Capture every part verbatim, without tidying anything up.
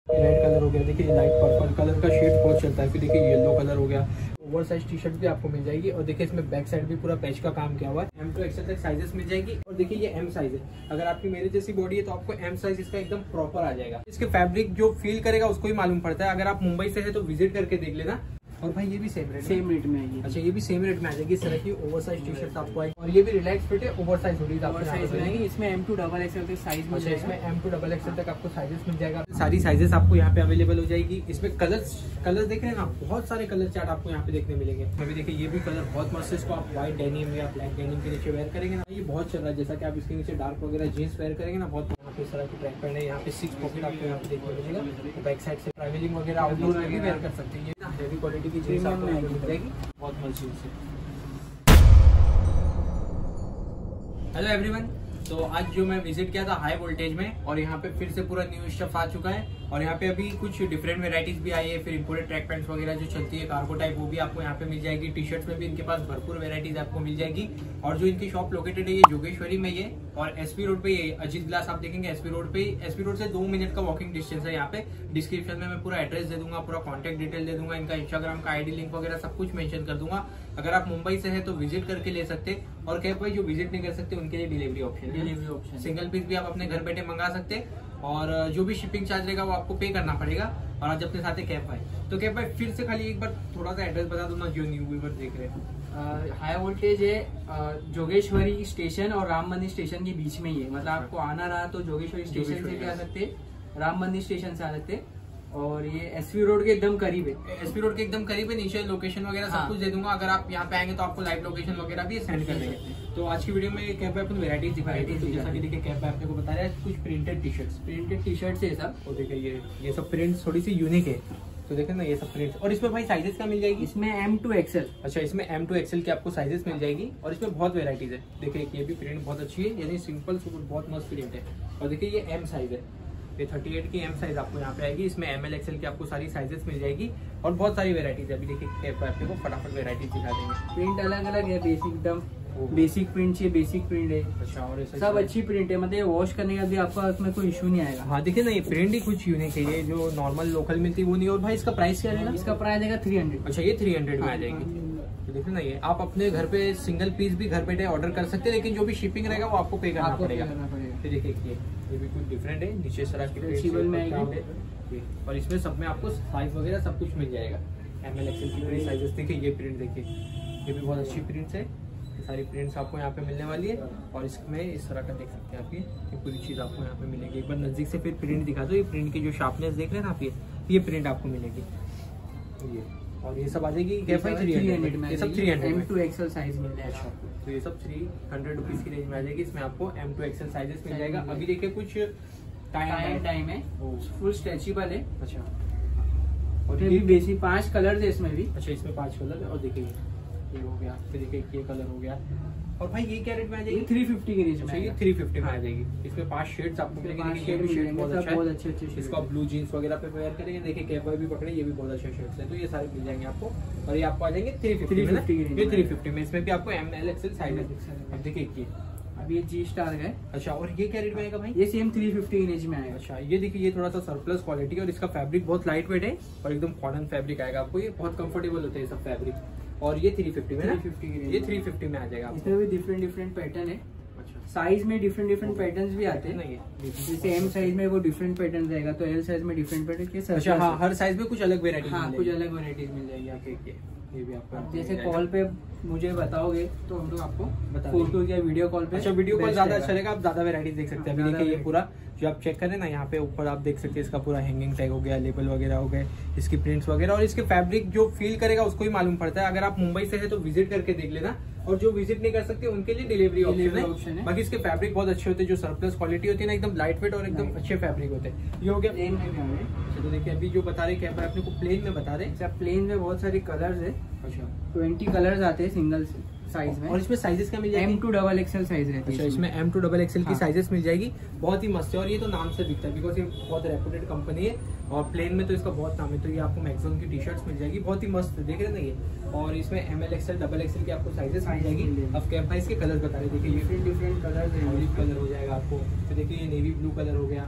Red colour हो गया, देखिए लाइट पर्पल कलर का शेड बहुत चलता है। फिर देखिए येलो कलर हो गया। ओवर साइज टी शर्ट भी आपको मिल जाएगी और देखिए इसमें बैक साइड भी पूरा पैच का काम किया हुआ है। एम टू एक्सएल तक साइजेस मिल जाएगी और देखिए ये एम साइज है। अगर आपकी मेरे जैसी बॉडी है तो आपको एम साइज इसका एकदम प्रॉपर आ जाएगा। इसके फैब्रिक जो फील करेगा उसको ही मालूम पड़ता है। अगर आप मुंबई से है तो विजिट करके देख लेना। और भाई ये भी सेम रेट सेम रेट में आएगी। अच्छा, ये भी सेम रेट में आ जाएगी। इस तरह की ओवर साइज टी शर्ट आपको आएगी और ये भी रिलैक्स फिट है, ओवर साइज हुडीज आपको साइज मिलेगी। इसमें एम टू डबल एक्सएल तक साइज मिल जाएगा। इसमें एम टू डबल एक्सएल तक आपको साइजेस मिल जाएगा। सारी साइजेस आपको यहाँ पे अवेलेबल हो जाएगी। इसमें कलर्स कलर देख रहे हैं ना, बहुत सारे कलर चार्ट आपको यहाँ पे देखने मिलेंगे। अभी देखिए ये भी कलर बहुत मस्त है। इसको आप व्हाइट डेनिम या ब्लैक डेनिम के नीचे वेयर करेंगे ना, ये बहुत चल रहा है। जैसा कि आप इसके नीचे डार्क वगैरह जीन्स वेयर करेंगे ना, बहुत यहाँ पे इस तरह की ट्रैक पैंट है। यहाँ पे सिक्स पॉकेट आपको यहाँ पे देखने मिलेगा। बैक साइड से ट्रैवलिंग वगैरह आउटडोर में भी वेयर कर सकते हैं। ये ना हेवी क्वालिटी की जीन्स आपको मिल जाएगी, बहुत मस्त जीन्स है। हेलो एवरीवन, तो आज जो मैं विजिट किया था हाई वोल्टेज में और यहाँ पे फिर से पूरा न्यू स्टफ आ चुका है और यहाँ पे अभी कुछ डिफरेंट वेराइटीज भी आई है। फिर इंपोर्टेड ट्रैक पैंट्स वगैरह जो चलती है कार्गो टाइप, वो भी आपको यहाँ पे मिल जाएगी। टी शर्ट्स में भी इनके पास भरपूर वेराइटीज आपको मिल जाएगी। और जो इनकी शॉप लोकेटेड है ये जोगेश्वरी में ये और एसपी रोड पे ये अजीत ग्लास आप देखेंगे एसपी रोड पे। एसपी रोड से दो मिनट का वॉकिंग डिस्टेंस है। यहाँ पे डिस्क्रिप्शन में मैं पूरा एड्रेस दे दूंगा, पूरा कॉन्टेक्ट डिटेल दे दूंगा, इनका इंस्टाग्राम का आईडी लिंक वगैरह सब कुछ मेंशन कर दूंगा। अगर आप मुंबई से है तो विजिट करके ले सकते। और क्या भाई जो विजिट नहीं कर सकते उनके लिए delivery option delivery option single piece भी आप अपने घर बैठे मंगा सकते और जो भी शिपिंग चार्ज रहेगा वो आपको पे करना पड़ेगा। और आज अपने साथ कैब भाई, तो कैब भाई फिर से खाली एक बार थोड़ा सा एड्रेस बता दो ना, जो न्यू व्यूअर देख रहे हैं। हाई वोल्टेज है जोगेश्वरी स्टेशन और राम मंदिर स्टेशन के बीच में ही है। मतलब आपको आना रहा तो जोगेश्वरी स्टेशन से भी आ सकते, राम मंदिर स्टेशन से आ सकते। और ये एसपी रोड के एकदम करीब है। एसपी रोड के एकदम करीब है। नीचे लोकेशन वगैरह सब हाँ। कुछ दे दूंगा। अगर आप यहाँ पे आएंगे तो आपको लाइव लोकेशन वगैरह भी सेंड कर देंगे। तो आज की वीडियो में कैब अपन वेराइटीज दिखाई दी। तो जैसा कि देखिए कैब आपने को बता रहा है कुछ printed T shirts printed T shirt है सब। तो देखिए ये ये सब प्रिंट्स थोड़ी सी यूनिक है। तो देखें ना ये सब प्रिंट्स। और इसमें भाई साइजेस क्या मिल जाएगी? इसमें एम टू एक्सएल। अच्छा, इसमें एम टू एक्सएल की आपको साइजेस मिल जाएगी और इसमें बहुत वेराइटीज है। देखिए ये भी प्रिंट बहुत अच्छी है, यानी सिंपल सुपर बहुत मस्त प्रिंट है। और देखिए ये एम साइज है, ये थर्टी एट की एम साइज आपको यहाँ पे आएगी। इसमें एम एल एक्सएल की आपको सारी साइजेस मिल जाएगी और बहुत सारी वेराइटीज है। अभी देखिए आपको को फटाफट वेराइटीज दिखा देंगे। प्रिंट अलग अलग है, बेसिक एकदम बेसिक प्रिंट चाहिए बेसिक प्रिंट है। अच्छा, और सब अच्छी प्रिंट है, मतलब वॉश करने का भी आपका उसमें कोई इशू नहीं आएगा। हाँ देखिए ना, ये प्रिंट ही कुछ यूनिक है। ये जो नॉर्मल लोकल मिलती है वो नहीं। और भाई इसका प्राइस क्या रहेगा? इसका प्राइस आएगा थ्री हंड्रेड। अच्छा, ये थ्री हंड्रेड में आ जाएगी। तो देखिए ना, ये आप अपने घर पे सिंगल पीस भी घर बैठे ऑर्डर कर सकते हैं, लेकिन जो भी शिपिंग रहेगा वो आपको पे करना पड़ेगा। तो देखिए ये ये भी कुछ डिफरेंट है। नीचे सरा की और इसमें सब में आपको साइज वगैरह सब कुछ मिल जाएगा। एम एल एक्सएल की प्रिंट साइजेस देखिए, ये प्रिंट देखिए, ये भी बहुत अच्छी प्रिंट्स है। ये सारी प्रिंट्स आपको यहाँ पे मिलने वाली है और इसमें इस तरह का देख सकते हैं आप। ये पूरी चीज आपको यहाँ पे मिलेगी। एक बार नजदीक से फिर प्रिंट दिखा दो। ये प्रिंट की जो शार्पनेस देख रहे हैं ना आप, ये ये प्रिंट आपको मिलेगी। ये और ये सब आ जाएगी थ्री हंड्रेड में। ये सब three hundred M to XL size मिल जाएगा। तो ये सब थ्री हंड्रेड रुपीज की रेंज में आ जाएगी। इसमें आपको एम टू एक्सएल साइजेस मिल जाएगा। अभी देखिए कुछ टाइम टाइम है, फुल स्ट्रेचेबल है। अच्छा, और ये भी बेसिक पांच कलर है इसमें भी। अच्छा, इसमें पांच कलर है। और देखिए ये हो गया, फिर देखिए ये कलर हो गया। और भाई ये क्या रेट में आ जाएगी? थ्री फिफ्टी की रेंज में। ये थ्री फिफ्टी में आ जाएगी। इसमें पांच शेड्स आपको मिलेंगे। शेड बहुत अच्छा बहुत अच्छे अच्छे। इसको आप ब्लू जीन्स वगैरह पे वेयर करेंगे। देखिए कैप भी पकड़े, ये भी बहुत अच्छे शेड्स है। तो ये सारे मिल जाएंगे आपको और ये आपको आ जाएंगे थ्री फिफ्टी में। ये थ्री फिफ्टी में। इसमें भी आपको एम एल एक्सएल साइज है। देखिए ये अब ये जी स्टार है। अच्छा, और ये क्या रेट में आएगा भाई? ये सेम थ्री फिफ्टी की रेंज में आएगा। अच्छा, ये देखिए ये थोड़ा सा सरप्लस क्वालिटी और इसका फैब्रिक बहुत लाइट वेट है और एकदम कॉटन फैब्रिक आएगा आपको। ये बहुत कंफर्टेबल होते हैं सब फैब्रिक। और ये थ्री फिफ्टी में, थ्री फिफ्टी ये थ्री फिफ्टी में आ जाएगा। इसमें भी डिफरेंट डिफरेंट पैटर्न है। अच्छा, साइज में डिफरेंट डिफरेंट पैटर्न्स भी आते हैं। नहीं जैसे एम साइज में वो डिफरेंट पैटर्न रहेगा, तो एल साइज में डिफरेंट पैटर्न। अच्छा, हाँ, हर साइज में कुछ अलग वेराइटी। हाँ, कुछ अलग वेराइटीज मिल जाएगी आपको। ये भी आपको जैसे कॉल पे मुझे बताओगे तो हम लोग आपको बता फोटो या वीडियो कॉल पे। अच्छा, वीडियो कॉल ज्यादा अच्छा रहेगा, आप ज्यादा वेराइटीज देख सकते हैं। अभी देखिए ये पूरा जो आप चेक करें ना, यहाँ पे ऊपर आप देख सकते हैं इसका पूरा हैंगिंग टैग हो गया, लेबल वगैरह हो गए, इसकी प्रिंट्स वगैरह और इसके फैब्रिक जो फील करेगा उसको ही मालूम पड़ता है। अगर आप मुंबई से है तो विजिट करके देख लेना और जो विजिट नहीं कर सकते उनके लिए डिलीवरी ऑप्शन है। बाकी इसके फैब्रिक बहुत अच्छे होते हैं, जो सरप्लस क्वालिटी होती है ना, एकदम लाइट वेट और एकदम अच्छे फैब्रिक होते हैं। ये हो गया प्लेन में। तो देखिए अभी जो बता रहे कैप अपने को प्लेन में बता रहे। प्लेन में बहुत सारे कलर्स है। अच्छा, ट्वेंटी कलर्स आते हैं सिंगल साइज में। और इसमें साइजेस क्या मिल जाएगी? M to double XL size रहती है। अच्छा, इसमें एम टू डबल एक्सएल की साइजेस मिल जाएगी। बहुत ही मस्त है और ये तो नाम से दिखता है बिकॉज ये बहुत रेपुटेड कंपनी है और प्लेन में तो इसका बहुत नाम है। तो ये आपको मैक्सिमम की टी शर्ट्स मिल जाएगी, बहुत ही मस्त है, देख रहे ना ये। और इसमें M L XL double XL की आपको साइजेस मिल जाएगी। अब कैप भाई इसके कलर बता रहे, देखिए ये different different colour olive colour हो जाएगा आपको। तो देखिए ये नेवी ब्लू कलर हो गया,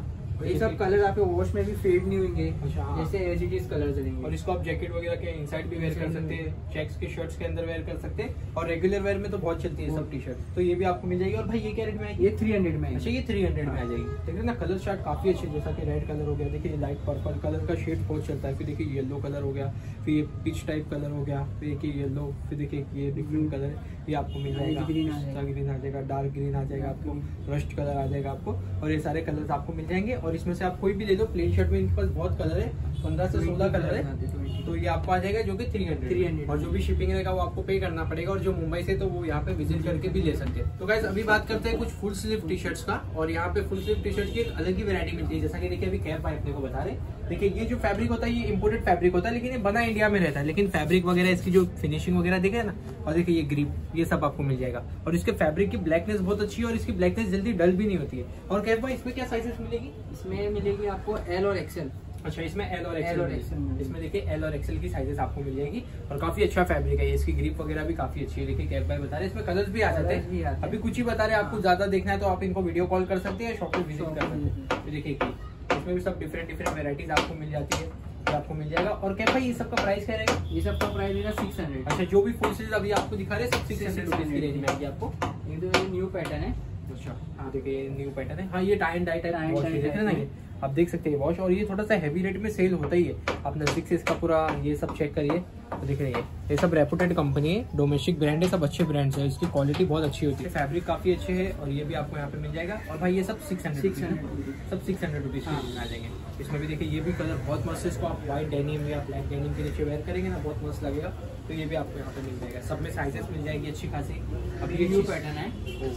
ये सब कलर आपके वॉश में भी फेड नहीं होंगे। अच्छा, हाँ। जैसे एज इट इज कलर चलेंगे। और इसको आप जैकेट वगैरह के इनसाइड भी वेयर कर सकते हैं, चेक्स के शर्ट्स के अंदर वेयर कर सकते हैं, और रेगुलर वेयर में तो बहुत चलती है सब टी शर्ट, तो ये भी आपको मिल जाएगी। और भाई ये क्या रेट में आएगी? ये थ्री हंड्रेड में। अच्छा, ये थ्री हंड्रेड में आ जाएगी। देख रहे ना कलर चार्ट काफी अच्छे, जैसा कि रेड कलर हो गया, देखिए लाइट पर्पल कलर का शेड बहुत चलता है, फिर देखिए येलो कलर हो गया, फिर ये पिच टाइप कलर हो गया, फिर देखिए येलो, फिर देखिए ये डिफरेंट कलर है, ये आपको मिल जाएगा। ग्रीन ग्रीन आ जाएगा, डार्क ग्रीन आ जाएगा आपको, रस्ट कलर आ जाएगा आपको, और ये सारे कलर्स आपको मिल जाएंगे। और इसमें से आप कोई भी ले लो, प्लेन शर्ट में इनके पास बहुत कलर है, पंद्रह से सोलह कलर है, तो ये आपको आ जाएगा जो कि थ्री हंड्रेड। और जो भी शिपिंग रहेगा वो आपको पे करना पड़ेगा, और जो मुंबई से तो वो यहाँ पे विजिट करके भी ले सकते हैं। तो गाइस अभी बात करते हैं कुछ फुल स्लीव टी शर्ट्स का, और यहाँ पे फुल स्लीव टी शर्ट की एक अलग ही वैरायटी मिलती है। जैसा कि देखिए अभी कैप भाई अपने को बता रहे, देखिए ये जो फैब्रिक होता है ये इम्पोर्टेड फैब्रिक होता है, लेकिन ये बना इंडिया में रहता है, लेकिन फैब्रिक वगैरह इसकी जो फिनिशिंग वगैरह देखे ना, और देखिए ये ग्रिप, ये सब आपको मिल जाएगा। और इसके फैब्रिक की ब्लैकनेस बहुत अच्छी है, और इसकी ब्लैकनेस जल्दी डल भी नहीं होती है। और कैप भाई इसमें क्या साइजेस मिलेगी? इसमें मिलेगी आपको एल और एक्सएल। अच्छा, इसमें एल और एक्सएल, एक्सएल इसमें देखिए एल और एक्सएल की साइजेस आपको मिल जाएगी, और काफी अच्छा फैब्रिक है, इसकी ग्रिप वगैरह भी काफी अच्छी है। देखिए कैप भाई बता रहे हैं इसमें कलर्स भी आ जाते हैं, अभी कुछ ही बता रहे हैं, आपको ज्यादा देखना है तो आप इनको वीडियो कॉल कर सकते हैं, शॉप पे विजिट कर सकते हैं। देखिए इसमें भी सब डिफरेंट डिफरेंट वेराइटीज आपको मिल जाती है, ये आपको मिल जाएगा। और कैप भाई ये सब का प्राइस क्या रहेगा? ये सब का प्राइस रहेगा सिक्स हंड्रेड। अच्छा, जो भी फुल स्लीव अभी आपको दिखा रहे हैं सब सिक्स हंड्रेड रुपीज की रेंज में आएगी आपको। ये तो न्यू पैटर्न है। अच्छा, हाँ देखिए न्यू पैटर्न है, हाँ ये tie and dye type wash देख रहे हैं ना, ये आप देख सकते हैं वॉश, और ये थोड़ा सा हैवी रेट में सेल होता ही है। आप नजदीक से इसका पूरा ये सब चेक करिए, तो दिख रही है ये सब रेपुटेड कंपनी है, डोमेस्टिक ब्रांड है, सब अच्छे ब्रांड्स है, इसकी क्वालिटी बहुत अच्छी होती है, फैब्रिक काफी अच्छे है, और ये भी आपको यहाँ पे मिल जाएगा। और भाई ये सब सिक्स हंड्रेड सब सिक्स हंड्रेड रुपीज में आ जाएंगे। इसमें भी देखिए ये भी कलर बहुत मस्त है, इसको आप व्हाइट डेनिम या ब्लैक डेनिम के नीचे वेयर करेंगे ना, बहुत मस्त लगेगा, तो ये भी आपको यहाँ पे मिल जाएगा। सब में साइजेस मिल जाएगी अच्छी खासी। अब ये न्यू पैटर्न है,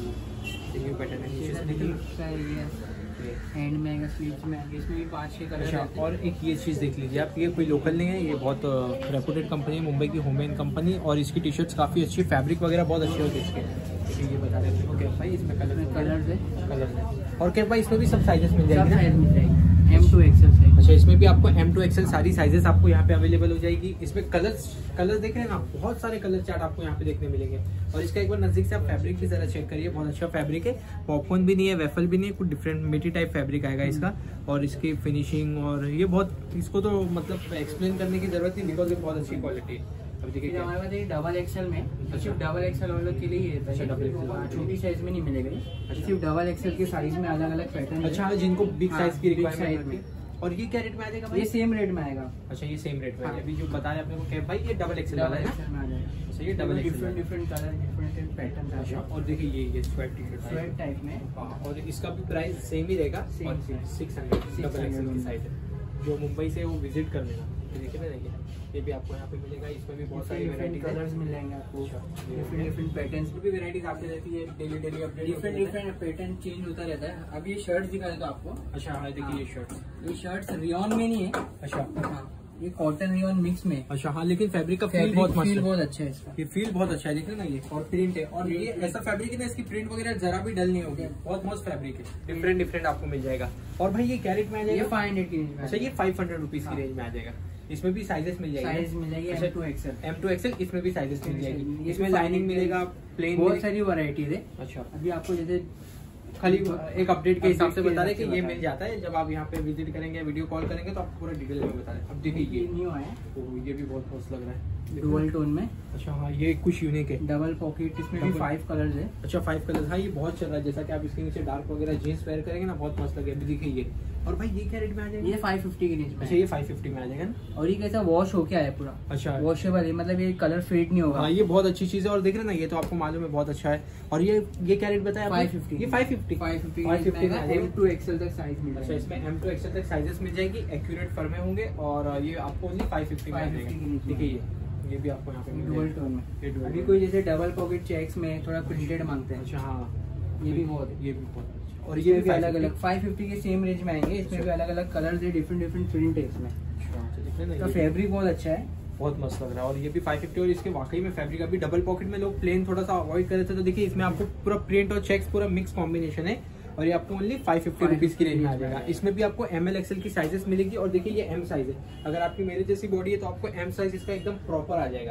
न्यू पैटर्न है, नीचे से देखिए हैंड में आएगा, स्लीव्स में आएगा, इसमें भी पांच छह कलर। अच्छा, और एक ये चीज़ देख लीजिए आप, ये कोई लोकल नहीं है, ये बहुत रेपुटेड कंपनी है, मुंबई की होमेन कंपनी, और इसकी टी शर्ट्स काफ़ी अच्छी, फैब्रिक वगैरह बहुत अच्छे होते हैं इसके। ये बता रहे हैं कैप भाई, इसमें कलर कलर है कलर है और कैप भाई इसमें भी सब साइजेस मिल जाएगी ना? मिल जाएगी एम टू एक्सएल साइज। अच्छा, इसमें भी आपको एम टू एक्सएल सारी साइजेस आपको यहाँ पे अवेलेबल हो जाएगी। इसमें कलर्स कलर देख रहे हैं ना, बहुत सारे कलर चार्ट आपको यहाँ पे देखने मिलेंगे। और इसका एक बार नजदीक से आप फैब्रिक भी जरा चेक करिए, बहुत अच्छा फैब्रिक है, पॉपकॉर्न भी नहीं है, वेफल भी नहीं है, कुछ डिफरेंट मिट्टी टाइप फैब्रिक आएगा इसका। और इसकी फिनिशिंग और ये बहुत, इसको तो मतलब एक्सप्लेन करने की जरूरत नहीं, बिकॉज ये बहुत अच्छी क्वालिटी है। अब देखिए हमारे पास ये डबल एक्सएल में, सिर्फ डबल एक्सएल वालों के लिए है, अच्छा, डबल एक्सएल छोटी साइज में नहीं मिलेगा, सिर्फ डबल एक्सएल के साइज में अलग अलग पैटर्न। अच्छा, जिनको बिग साइज की रिक्वायरमेंट में। और ये क्या रेट में आ जाएगा भाई? ये सेम रेट में आएगा। अच्छा, ये सेम रेट में है। अभी जो बता रहे अपने को कैप भाई, ये डबल एक्सएल वाला है ना? अच्छा, ये double XL, different different colour, different pattern. अच्छा, और देखिए ये ये sweat T shirt sweat type में, और इसका भी प्राइस सेम ही रहेगा, सिक्स हंड्रेड डबल एक्सएल की साइज है। जो मुंबई से वो विजिट कर लेना, देखिए ना, देखिए ये भी आपको यहाँ पे मिलेगा। इसमें भी बहुत सारी वैरायटी कलर्स मिल जाएंगे आपको, डिफरेंट डिफरेंट पैटर्न्स भी वैरायटीज आती रहती है, daily daily update, different different pattern change होता रहता है। अब ये शर्ट दिखा देता आपको। अच्छा, हाँ देखिए ये शर्ट, ये शर्ट रियॉन में नहीं है। अच्छा, हाँ, ये कॉटन रियॉन मिक्स में। अच्छा, हाँ, लेकिन फैब्रिक का फील बहुत मस्त है, बहुत अच्छा है इसका, ये फील बहुत अच्छा है, देख रहे ना ये, और प्रिंट है, और ये ऐसा फैब्रिक है ना, इसकी प्रिंट वगैरह जरा भी डल नहीं होगी, बहुत मस्त फैब्रिक है, डिफरेंट डिफरेंट आपको मिल जाएगा। और भाई ये क्या रेट में आ जाएगा? ये फाइव हंड्रेड की रेंज में। अच्छा, ये फाइव हंड्रेड रुपीज की रेंज में आ जाएगा। इसमें भी साइजेस मिल जाएगी, साइज मिल जाएगी M to XL, M to XL, इसमें भी साइजेस मिल जाएगी, इसमें लाइनिंग मिलेगा, प्लेन, बहुत सारी वैरायटीज है। अच्छा, अभी आपको जैसे खाली एक अपडेट के हिसाब से बता रहे कि ये मिल जाता है, जब आप यहाँ पे विजिट करेंगे, वीडियो कॉल करेंगे तो आपको पूरा डिटेल में बता रहे। अब देखिए ये न्यू है, ये भी बहुत मस्त लग रहा है, डुअल टोन में। अच्छा, हाँ, ये कुछ यूनिक है, डबल पॉकेट, इसमें भी फाइव कलर्स है। अच्छा, फाइव कलर्स, हाँ ये बहुत चल रहा है, जैसा कि आप इसके नीचे डार्क वगैरह जीन्स वेयर करेंगे ना, बहुत मस्त लगेगा। अभी देखिए ये, और भाई ये क्या रेट में आ जाएगा? ये फाइव फिफ्टी की रेंज में। अच्छा, ये फाइव फिफ्टी में आ जाएगा ना, और ये कैसा वॉश होके आया पूरा। अच्छा, वॉशेबल है, मतलब ये कलर फेड नहीं होगा। हाँ, ये बहुत अच्छी चीज है, और देख रहे ना, ये तो आपको मालूम है बहुत अच्छा है। और ये ये क्या रेट बताया? Five fifty. ये five fifty five fifty M to XL तक साइज मिल अच्छा, इसमें एम टू एक्सएल तक साइजेस मिल जाएगी, एक्यूरेट फर्मे होंगे, और ये आपको ओनली फाइव फिफ्टी में आ जाएगा। देखिए ये ये भी आपको यहाँ पे डुअल टोन में। अभी कोई जैसे डबल पॉकेट चेक्स में थोड़ा प्रिंटेड मांगते हैं। अच्छा, हाँ, ये भी बहुत ये भी बहुत अच्छा, और ये भी अलग अलग फाइव फिफ्टी के सेम रेंज में आएंगे। इसमें भी अलग अलग कलर्स है, डिफरेंट डिफरेंट प्रिंट है इसमें। इसका फैब्रिक बहुत अच्छा है, बहुत मस्त लग रहा है। और ये भी फाइव फिफ्टी, और इसके वाकई में फैब्रिक, अभी डबल पॉकेट में लोग प्लेन थोड़ा सा अवॉइड कर रहे थे, तो देखिए इसमें आपको पूरा प्रिंट और चेक्स पूरा मिक्स कॉम्बिनेशन है, और ये आपको ओनली फाइव फिफ्टी रुपीज की रेंज में आ जाएगा। इसमें भी आपको एम एल एक्सएल की साइजेस मिलेगी, और देखिए ये एम साइज है, अगर आपकी मेरे जैसी बॉडी है तो आपको एम साइज इसका एकदम प्रॉपर आ जाएगा।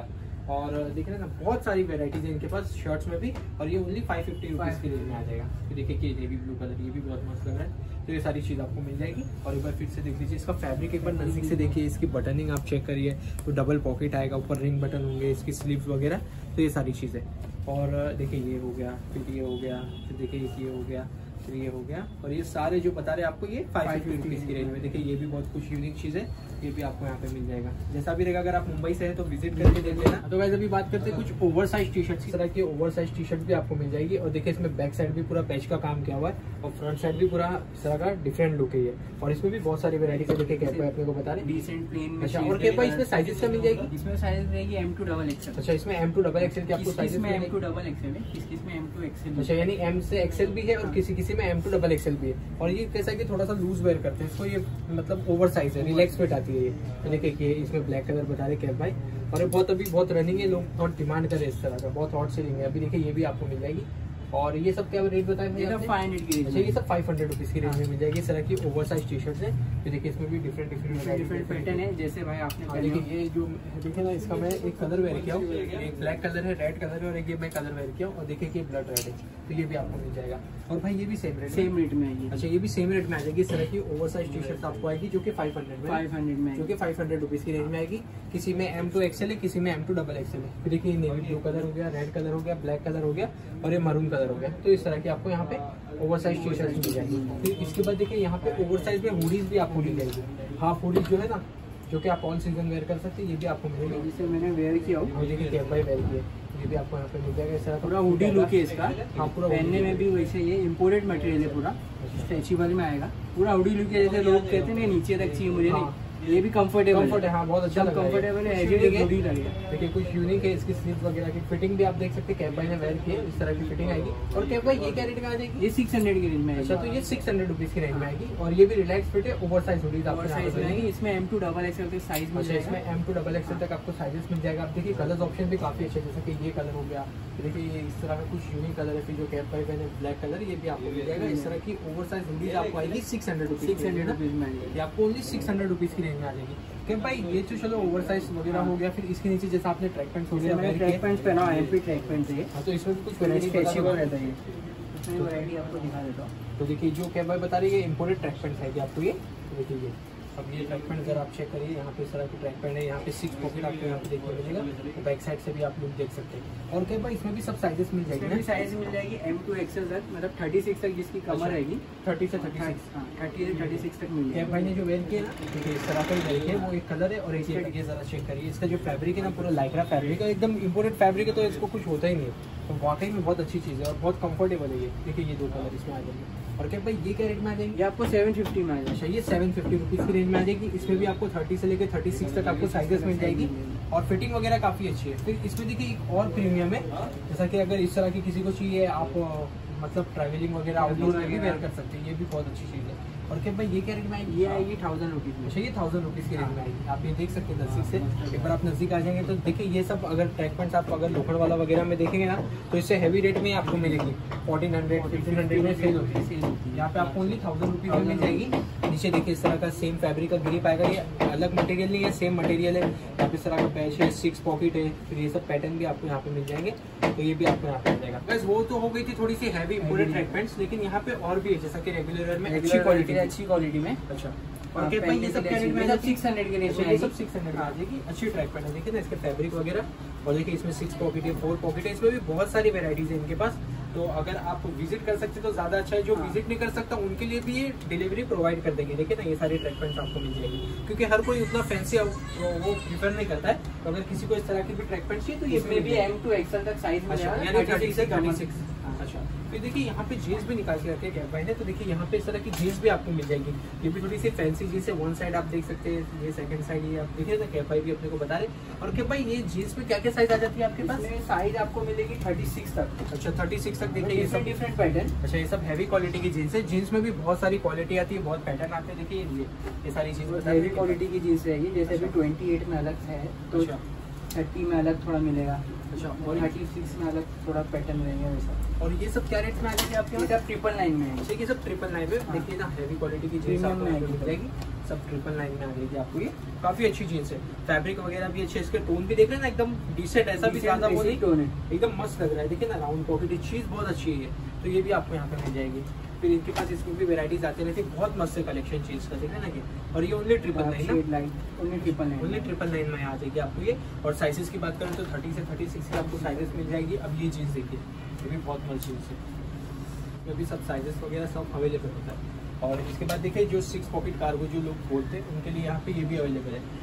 और देखिए ना बहुत सारी वेराइटीज है इनके पास शर्ट्स में भी, और ये ओनली फाइव फिफ्टी रुपीज़ की रेंज में आ जाएगा। तो देखिए कि नेवी ब्लू कलर, ये भी बहुत मस्त लग रहा है। तो ये सारी चीज़ आपको मिल जाएगी। और एक बार फिर से देख लीजिए इसका फैब्रिक, एक बार नजदीक से देखिए, इसकी बटनिंग आप चेक करिए, तो डबल पॉकेट आएगा, ऊपर रिंग बटन होंगे, इसकी स्लीव्स वगैरह, तो ये सारी चीज़ें। और देखिए ये हो गया, फिर ये हो गया, फिर देखिए ये हो गया, फिर ये हो गया, और ये सारे जो बता रहे हैं आपको ये फाइव फिफ्टी रुपीज़ की रेंज में। देखिए ये भी बहुत कुछ यूनिक चीज़ है, ये भी आपको यहाँ पे मिल जाएगा। जैसा भी रहेगा, अगर आप मुंबई से हैं तो विजिट करके देख लेना। तो वैसे अभी बात करते हैं कुछ ओवर साइज टी शर्ट, इस तरह की ओवर साइज टी शर्ट भी आपको मिल जाएगी। और देखिए इसमें बैक साइड भी पूरा पैच का काम किया हुआ है, और फ्रंट साइड भी पूरा इस तरह का डिफरेंट लुक है ये। और इसमें भी बहुत सारी वेराइटी से देखिए कैप अपने को बता रहे डिसेंट प्लेन। अच्छा, और कैप इसमें साइजेस का मिल जाएगी? इसमें साइज रहेगी एम टू डबल एक्सएल। अच्छा, इसमें एम टू डबल एक्सएल की आपको साइजेस में एम टू डबल एक्सएल है, किस किस में एम टू एक्सएल। अच्छा, यानी एम से एक्सएल भी है और किसी किसी में एम टू डबल एक्सएल भी है। और ये कैसा कि थोड़ा सा लूज वेयर करते हैं इसको, ये मतलब ओवर साइज है, रिलैक्स फिट आती है ये। तो देखिए इसमें ब्लैक कलर बता रहे कैप भाई, और ये बहुत अभी बहुत रनिंग है, लोग बहुत डिमांड कर रहे हैं इस तरह का, बहुत हॉट सेलिंग है अभी। देखिए ये भी आपको मिल जाएगी। और ये सब क्या रेट बताया फाइव हंड्रेड की। अच्छा, ये सब फाइव हंड्रेड रुपीज की रेंज में मिल जाएगी। इस तरह की ओवर साइज टी शर्ट है। तो देखिए इसमें भी डिफरेंट डिफरेंट डिफरेंट पैटर्न है, जैसे भाई आपने देखिए ये जो देखिए ना, इसका मैं एक कलर वेयर किया हूँ, एक ब्लैक कलर है, रेड कलर है, और एक ये मैं कलर वेयर किया हूँ। और देखिए कि ब्लड रेड है, तो ये भी आपको मिल जाएगा। और भाई ये भी सेम रेट सेम रेट में आएगी। अच्छा, ये भी सेम रेट में आ जाएगी। इस तरह की ओवर साइज टी शर्ट आपको आएगी जो कि फाइव हंड्रेड में फाइव हंड्रेड में जो कि फाइव हंड्रेड रुपीज की रेंज में आएगी। किसी में एम टू एक्सएल है, किसी में एम टू डबल एक्सएल है। फिर देखिए नेवी ब्लू कलर हो गया, रेड कलर हो गया, ब्लैक कलर हो गया, और ये मरून कलर हो गया। तो इस तरह की आपको यहाँ पे ओवर साइज टी शर्ट मिल जाएगी। फिर इसके बाद देखिए यहाँ पे ओवर साइज में हुडीज भी आपको मिल जाएगी। हाफ हुडीज जो है ना, जो कि आप ऑल सीजन वेयर कर सकते हैं, ये भी आपको मिलेगा। जिसे मैंने वेयर किया हो, और देखिए कैप भाई वेयर किया, ये भी आपको यहाँ पे मिल जाएगा। इस तरह पूरा हुडी लुक है इसका। हाँ, पूरा पहनने में भी वैसे, ये इम्पोर्टेड मटेरियल है, पूरा स्ट्रेचेबल में आएगा। पूरा हुडी लुक है, जैसे लोग कहते हैं नीचे तक चाहिए मुझे, नहीं ये भी कंफर्टेबल कंफर्ट है। हाँ, बहुत अच्छा कंफर्टेबल है, हेवी लगेगा। देखिए कुछ यूनिक है, इसकी स्लीव्स वगैरह की फिटिंग भी आप देख सकते हैं, कैप भाई ने वेयर की है, इस तरह की फिटिंग आएगी। और कैप भाई ये क्या रेट में आ जाएगी? ये सिक्स हंड्रेड की रेंज में। अच्छा, तो ये सिक्स हंड्रेड रुपीज की रेंज में आएगी। और ये भी रिलैक्स फिट है, ओवर साइज हुडीज आपको साइज मिलेगी। इसमें एम टू डबल एक्सएल तक साइज में। अच्छा, इसमें एम टू डबल एक्सएल तक आपको साइजेस मिल जाएगा। आप देखिए कलर्स ऑप्शन भी काफी अच्छे, जैसे कि ये कलर हो गया, देखिए ये इस तरह का कुछ यूनिक कलर है। फिर जो कैप भाई पहने ब्लैक कलर, ये भी आपको मिल जाएगा। इस तरह की ओवर साइज हुडीज आपको आएगी six hundred rupees six hundred rupees में आएगी। आपको ओनली सिक्स हंड्रेड रुपीज की रेंज में आ जाएगी। क्या भाई ये तो चलो ओवर साइज वगैरह हो गया। फिर इसके नीचे जैसा आपने ट्रैक पैंट्स वगैरह मैंने ट्रैक पैंट्स पहना है, एमपी ट्रैक पैंट है। हाँ, तो इसमें भी कुछ वैरायटी स्ट्रेचेबल रहता है, इसमें वैरायटी आपको दिखा देता हूँ। तो देखिए जो क्या भाई बता रही है, इम्पोर्टेड ट्रैक पैंट्स है आपको ये। तो देखिए ये अब ये ट्रैक पैंट अगर आप चेक करिए, यहाँ पे इस तरह की ट्रैक पैंट है, यहाँ पे सिक्स पॉकेट आपको यहाँ पे देखने मिलेगा। तो बैक साइड से भी आप लोग देख सकते हैं। और क्या भाई इसमें भी सब साइजेस मिल जाएगी ना? साइज मिल जाएगी एम टू एक्सएल तक, मतलब थर्टी सिक्स तक जिसकी कमर रहेगी, थर्टी से थर्टी सिक्स थर्टी से थर्टी सिक्स तक मिल जाएगी। भाई ने जो वेयर किया ना, देखिए इस तरह का वेयर किया, वो एक कलर है। और ये ये जरा चेक करिए, इसका जो फैब्रिक है ना, पूरा लाइक्रा फैब्रिक है, एकदम इम्पोर्टेड फैब्रिक है, तो इसको कुछ होता ही नहीं है। तो वाकई में बहुत अच्छी चीज़ है और बहुत कंफर्टेबल है ये। देखिए ये दो कलर इसमें आ जाएंगे। और क्या भाई ये क्या रेट में आ जाएंगे? ये आपको सेवन फिफ्टी में आ जाएगा। अच्छा, ये सेवन फिफ्टी रुपीज़ की रेंज में आ जाएगी। इसमें भी आपको थर्टी से लेकर थर्टी सिक्स तक आपको साइजेस मिल जाएगी। और फिटिंग वगैरह काफ़ी अच्छी है। फिर इसमें देखिए एक और प्रीमियम है, जैसा कि अगर इस तरह की किसी को चाहिए, आप मतलब ट्रैवलिंग वगैरह आउटडोर में भी वेयर कर सकते हैं, ये भी बहुत अच्छी चीज़ है। और क्या भाई ये क्या रेट में आएगी? ये आएगी थाउजेंड रुपीज़ में। अच्छा, ये थाउजेंड रुपीज़ की रेंज में आएगी। आप ये देख सकते हैं नज़दीक से। एक बार आप नज़दीक आ जाएंगे तो देखिए ये सब अगर ट्रैक पैंट्स आप अगर लोखंड वाला वगैरह में देखेंगे ना, तो इससे हैवी रेट में आपको मिलेगी। फोर्टीन हंड्रेड फिफ्टीन हंड्रेड में सेल होती है। यहाँ पे आपको ओनली थाउजेंड रुपीज़ में मिल जाएगी। नीचे देखिए इस तरह का सेम फैब्रिक का ग्रिप आएगा। ये अलग मटेरियल नहीं है, सेम मटेरियल है। यहाँ पे इस तरह का पैच है, सिक्स पॉकेट है। फिर ये सब पैटर्न भी आपको यहाँ पे मिल जाएंगे। तो ये भी आपको यहाँ पे मिल जाएगा। बस वो तो हो गई थी थोड़ी सी हैवी इंपोर्टेड ट्रैक पैंट्स, लेकिन यहाँ पे और भी है, जैसा कि रेगुलर में अच्छी क्वालिटी अच्छी क्वालिटी में। अच्छा, और क्या भाई ये सब क्या रेट में? सब सिक्स हंड्रेड के रेंज में, ये सब सिक्स हंड्रेड में आ जाएगी। अच्छी ट्रैक पैंट है, देखिए ना इसके फैब्रिक वगैरह। और देखिए इसमें सिक्स पॉकेट है, फोर पॉकेट है, इसमें भी बहुत सारी वेराइटीज है इनके पास। तो अगर आप विजिट कर सकते तो ज्यादा अच्छा है। जो विजिट नहीं कर सकता उनके लिए भी ये डिलीवरी प्रोवाइड कर देंगे। देखिए ना ये सारी ट्रैक पैंट्स आपको मिल जाएगी, क्योंकि हर कोई उतना फैंसी वो प्रीफर नहीं करता है। तो अगर किसी को इस तरह की भी ट्रैक पैंट चाहिए तो ये भी एम टू एक्सएल तक साइज में थर्टी सिक्स। अच्छा, फिर देखिए यहाँ पे जीन्स भी निकाल के रखे कैप भाई ने। तो देखिए यहाँ पे इस तरह की जीन्स भी आपको मिल जाएगी। ये भी थोड़ी सी फैंसी जीन्स है। वन साइड आप देख सकते हैं, ये सेकंड साइड ये आप देखिए ना, कैप भाई भी अपने को बता रहे। और कैप भाई ये जीन्स में क्या क्या साइज आ जाती है आपके पास? साइज आपको मिलेगी थर्टी सिक्स तक। अच्छा, थर्टी सिक्स तक। देखिए ये सब डिफरेंट पैटर्न। अच्छा, ये सब हैवी क्वालिटी की जीन्स है। जीन्स में भी बहुत सारी क्वालिटी आती है, बहुत पैटर्न आते हैं। देखिए ये ये सारी चीजें हैवी क्वालिटी की जीन्स रहेगी, जैसे अभी ट्वेंटी एट में अलग है। तो थर्टी में अलग थोड़ा मिलेगा। अच्छा, और थर्टी सिक्स में अलग थोड़ा पैटर्न रहेगा वैसा। और ये सब क्या रेट में आ जाएगी आपके? ये सब ट्रिपल नाइन में है। ठीक है, सब ट्रिपल नाइन में। देखिए ना, हैवी क्वालिटी की जीन्स आपको मिल जाएगी, सब ट्रिपल नाइन में आ जाएगी आपको। ये काफी अच्छी जीन्स है, फैब्रिक वगैरह भी अच्छे, इसके टोन भी देख रहे हैं ना, एकदम डिसेंट, ऐसा भी ज्यादा वो नहीं, टोन है, एकदम मस्त लग रहा है। देखिए ना, राउंड पॉकेट चीज बहुत अच्छी है, तो ये भी आपको यहाँ पे मिल जाएगी। फिर इनके पास इसमें भी वेराइटीज आती रहती है, बहुत मस्त है कलेक्शन चीज का, देखिए ना कि। और ये only triple nine only triple nine only triple nine में आ जाएगी आपको ये। और साइजेस की बात करें तो थर्टी से थर्टी सिक्स की आपको साइजेस मिल जाएगी। अब ये जीन्स देखिए, ये भी बहुत मस्त जीन्स है, इसमें भी सब साइजेस वगैरह सब अवेलेबल होता है। और इसके बाद देखिए, जो सिक्स पॉकेट कार्गो जो लोग बोलते हैं उनके लिए यहाँ पे ये भी अवेलेबल है।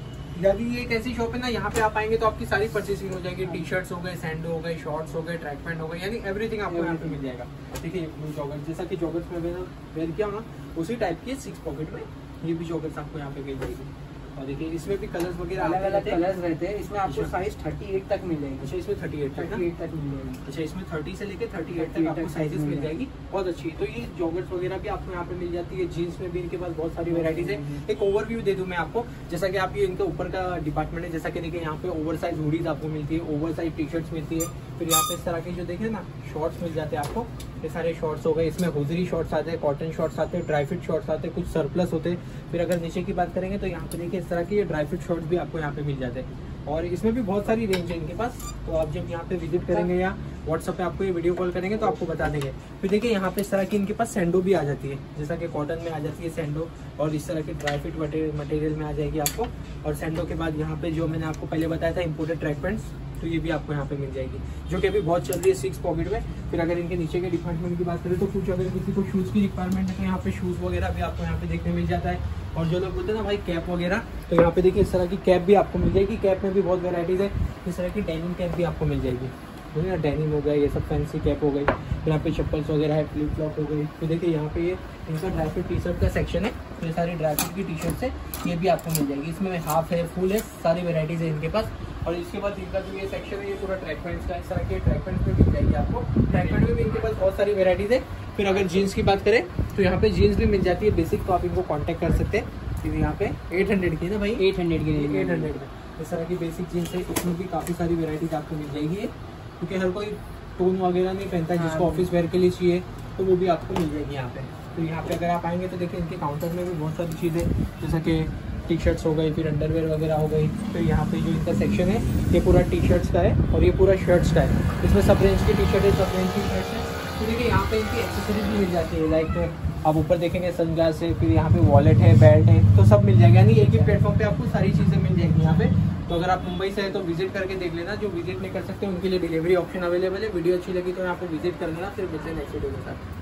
यदि ये एक ऐसी शॉप है ना, यहाँ पे आप आएंगे तो आपकी सारी परचेसिंग हो जाएगी। टी शर्ट्स हो गए, सैंडो हो गए, शॉर्ट्स हो गए, ट्रैक पैंट हो गए, यानी एवरीथिंग आपको यहाँ पे मिल जाएगा। देखिए ब्लू जॉगर्स, जैसा कि जॉगर्स में मैंने वेयर किया ना, उसी टाइप की सिक्स पॉकेट में ये भी जॉगर्स आपको यहाँ पे मिल जाएगी। और देखिए इसमें भी कलर्स वगैरह अलग अलग कलर्स रहते हैं। इसमें आपको साइज थर्टी एट तक मिल जाएगी। अच्छा, इसमें थर्टी एट थर्टी एट तक मिल जाएगी। अच्छा, इसमें थर्टी से लेकर थर्टी एट तक आपको साइजेस मिल जाएगी, बहुत अच्छी। तो ये जॉगर्स वगैरह भी आपको यहाँ पे मिल जाती है। जीन्स में भी इनके पास बहुत सारी वेराइटीज है। एक ओवरव्यू दे दूं मैं आपको, जैसा कि आप ये इनके ऊपर का डिपार्टमेंट है, जैसा कि देखिए यहाँ पे ओवर साइज हुडीज आपको मिलती है, ओवर साइज टी शर्ट्स मिलती है। फिर यहाँ पे इस तरह के जो देखे ना शॉर्ट्स मिल जाते हैं आपको, ये सारे शॉर्ट्स हो गए। इसमें हुजरी शॉर्ट्स आते हैं, कॉटन शॉर्ट्स आते हैं, ड्राई फिट शॉर्ट्स आते हैं, कुछ सरप्लस होते हैं। फिर अगर नीचे की बात करेंगे तो यहाँ पे देखिए इस तरह के ये ड्राई फिट शॉर्ट्स भी आपको यहाँ पे मिल जाते हैं। और इसमें भी बहुत सारी रेंज है इनके पास, तो आप जब यहाँ पे विजिट करेंगे या व्हाट्सएप पे आपको ये वीडियो कॉल करेंगे तो आपको बता देंगे। फिर देखिए यहाँ पे इस तरह की इनके पास सैंडो भी आ जाती है, जैसा कि कॉटन में आ जाती है सैंडो, और इस तरह के ड्राई फिट मटेरियल में आ जाएगी आपको। और सैंडो के बाद यहाँ पे जो मैंने आपको पहले बताया था इम्पोर्टेड ट्रैक पैंट्स, तो ये भी आपको यहाँ पे मिल जाएगी, जो कि अभी बहुत चल रही है सिक्स पॉकेट में। फिर अगर इनके नीचे के डिपार्टमेंट की बात करें तो कुछ अगर किसी को शूज़ की रिक्वायरमेंट है तो यहाँ पे शूज़ वगैरह भी आपको यहाँ पे देखने मिल जाता है। और जो लोग बोलते हैं ना भाई कैप वगैरह, तो यहाँ पे देखिए इस तरह की कैप भी आपको मिल जाएगी। कैप में भी बहुत वेराइटीज़ है, इस तरह की डेनिम कैप भी आपको मिल जाएगी। देखिए ना, डेनिम हो गया, ये सब फैंसी कैप हो गई। यहाँ पे चप्पल्स वगैरह है, फ्लिप फ्लॉप हो गई। तो देखिए यहाँ पे ये इनका ड्राई फिट टी शर्ट का सेक्शन है, तो ये सारी ड्राई फिट की टी शर्ट्स है, ये भी आपको मिल जाएगी। इसमें हाफ है, फुल है, सारी वेराइटीज़ है इनके पास। और इसके बाद इनका जो ये सेक्शन है ये पूरा ट्रैक पैंट्स का, इस तरह के ट्रैक पैंट्स में मिल जाएगी आपको। ट्रैक पैंट में भी इनके पास बहुत सारी वेराइटीज़ है। फिर अगर जीन्स की बात करें तो यहाँ पे जीन्स भी मिल जाती है बेसिक, तो आप इनको कॉन्टैक्ट कर सकते हैं। फिर यहाँ पे एट हंड्रेड की है ना भाई, एट हंड्रेड की एट हंड्रेड में इस तरह की बेसिक जीन्स है, इसमें भी काफ़ी सारी वेराइटीज आपको मिल जाएगी, क्योंकि हर कोई टोन वगैरह नहीं पहनता है, जिसको ऑफिस वेयर के लिए चाहिए तो वो भी आपको मिल जाएगी यहाँ पे। तो यहाँ पे अगर आप आएंगे तो देखिए इनके काउंटर में भी बहुत सारी चीज़ें, जैसा कि टी शर्ट्स हो गई, फिर अंडरवेयर वगैरह हो गई। तो यहाँ पे जो इनका सेक्शन है ये पूरा टी शर्ट्स का है और ये पूरा शर्ट्स का है। इसमें सब रेंज की टी शर्ट है, सब रेंज की शर्ट्स है। तो देखिए यहाँ पे इनकी एक्सेसरीज भी मिल जाती है, लाइक आप ऊपर देखेंगे सनग्लास है, फिर यहाँ पे वॉलेट है, बेल्ट है, तो सब मिल जाएगा। यानी एक ही प्लेटफॉर्म पे आपको सारी चीज़ें मिल जाएंगी यहाँ पे। तो अगर आप मुंबई से है तो विजिट करके देख लेना, जो विजिट नहीं कर सकते उनके लिए डिलीवरी ऑप्शन अवेलेबल है। वीडियो अच्छी लगी तो यहाँ पे विजिट कर लेना। फिर मिलते हैं नेक्स्ट वीडियो के साथ।